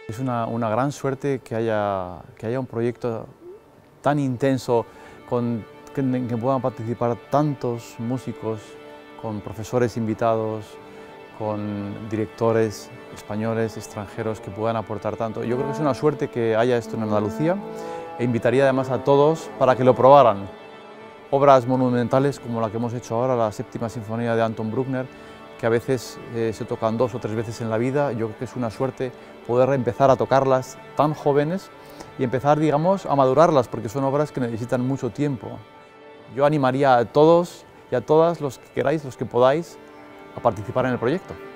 Es una gran suerte que haya un proyecto tan intenso en que puedan participar tantos músicos, con profesores invitados, con directores españoles, extranjeros que puedan aportar tanto. Yo creo que es una suerte que haya esto en Andalucía e invitaría además a todos para que lo probaran. Obras monumentales como la que hemos hecho ahora, la Séptima Sinfonía de Anton Bruckner, que a veces se tocan 2 o 3 veces en la vida. Yo creo que es una suerte poder empezar a tocarlas tan jóvenes y empezar, digamos, a madurarlas, porque son obras que necesitan mucho tiempo. Yo animaría a todos y a todas los que queráis, los que podáis, a participar en el proyecto.